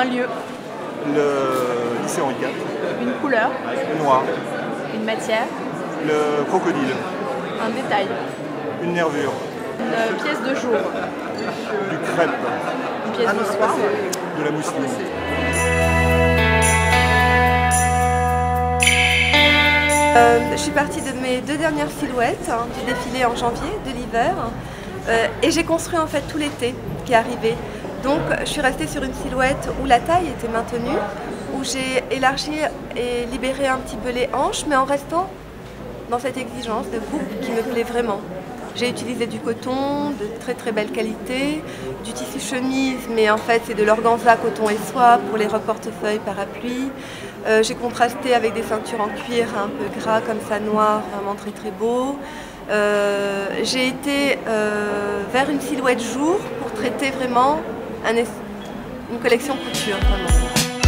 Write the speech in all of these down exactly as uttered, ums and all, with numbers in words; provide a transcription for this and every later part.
lieu. Le lycée Henri quatre. Une couleur. Le noir. Une matière. Le crocodile. Un détail. Une nervure. Une pièce de jour. Du crêpe. Une pièce de soir. De la mousseline. Euh, je suis partie de mes deux dernières silhouettes hein, du défilé en janvier de l'hiver euh, et j'ai construit en fait tout l'été qui est arrivé. Donc je suis restée sur une silhouette où la taille était maintenue, où j'ai élargi et libéré un petit peu les hanches, mais en restant dans cette exigence de coupe qui me plaît vraiment. J'ai utilisé du coton de très très belle qualité, du tissu chemise, mais en fait c'est de l'organza, coton et soie pour les robes portefeuille parapluie. Euh, j'ai contrasté avec des ceintures en cuir un peu gras comme ça, noir, vraiment très très beau. Euh, j'ai été euh, vers une silhouette jour pour traiter vraiment un, une collection couture. Vraiment.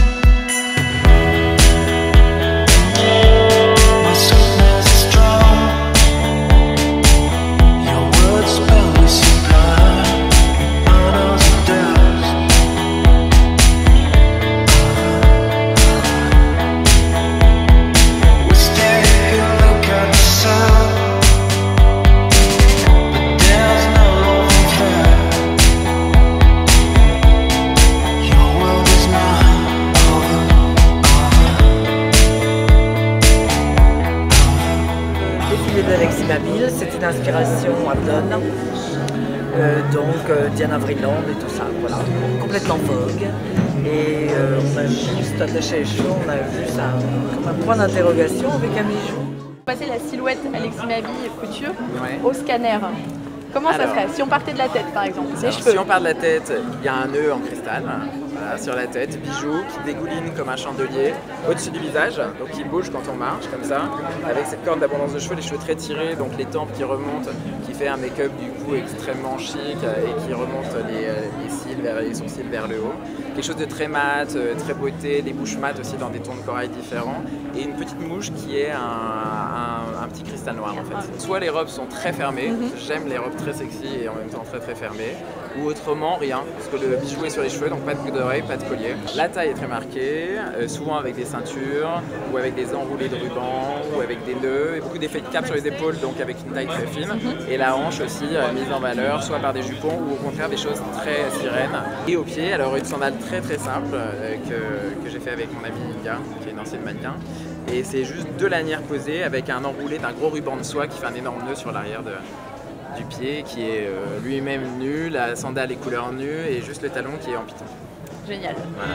d'Alexis Mabille, c'était d'inspiration Abdon, euh, donc euh, Diana Vreeland et tout ça, voilà, complètement vogue. Et euh, on a juste attaché les cheveux, on a vu ça comme un point d'interrogation avec un bijou. Passer la silhouette Alexis Mabille couture ouais. au scanner. Comment Alors, ça serait si on partait de la tête par exemple? Alors, si on part de la tête, il y a un nœud en cristal voilà, sur la tête, bijou qui dégouline comme un chandelier au-dessus du visage, donc il bouge quand on marche comme ça, avec cette corde d'abondance de cheveux, les cheveux très tirés, donc les tempes qui remontent, qui fait un make-up du coup extrêmement chic et qui remonte les, les cils vers les sourcils vers le haut. Quelque chose de très mat, très beauté, des bouches mates aussi dans des tons de corail différents, et une petite mouche qui est un, un, un petit cristal noir en fait. Soit les robes sont très fermées, j'aime les robes très sexy et en même temps très très fermées, ou autrement rien, parce que le bijou est sur les cheveux, donc pas de boucle d'oreille, pas de collier. La taille est très marquée, euh, souvent avec des ceintures, ou avec des enroulés de ruban, ou avec des nœuds, et beaucoup d'effets de cap sur les épaules, donc avec une taille très fine, et la hanche aussi euh, mise en valeur, soit par des jupons, ou au contraire des choses très sirènes. Et au pied, alors une sandale très très simple, euh, que, que j'ai fait avec mon amie Inga, qui est une ancienne mannequin, et c'est juste deux lanières posées avec un enroulé d'un gros ruban de soie qui fait un énorme nœud sur l'arrière de du pied qui est euh, lui-même nu, la sandale est couleur nue et juste le talon qui est en piton. Génial. Voilà.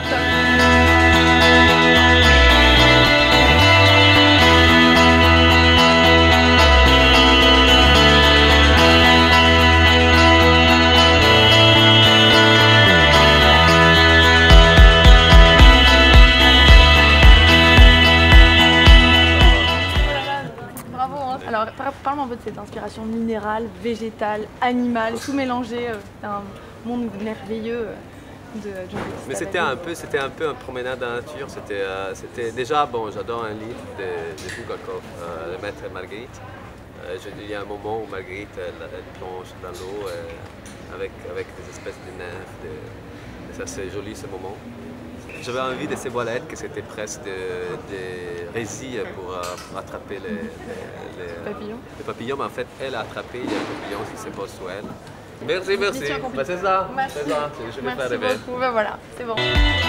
Alors, parle-moi un peu de cette inspiration minérale, végétale, animale, tout mélangé, euh, un monde merveilleux de John Batiste. Mais c'était un peu, c'était un peu une promenade dans la nature. C'était, euh, c'était déjà bon. J'adore un livre de, de Bulgakov, euh, Le Maître et Marguerite. Euh, je, il y a un moment où Marguerite elle, elle plonge dans l'eau euh, avec avec des espèces de nymphes. De, et ça c'est joli ce moment. J'avais envie de ces voilettes que c'était presque des de résines pour, euh, pour attraper les, les, les, papillons. les papillons, mais en fait, elle a attrapé il y a un papillon qui se pose sur elle. Merci, merci. Bah, c'est ça, c'est ça, je vais faire rêver. Merci beaucoup, ben voilà, c'est bon.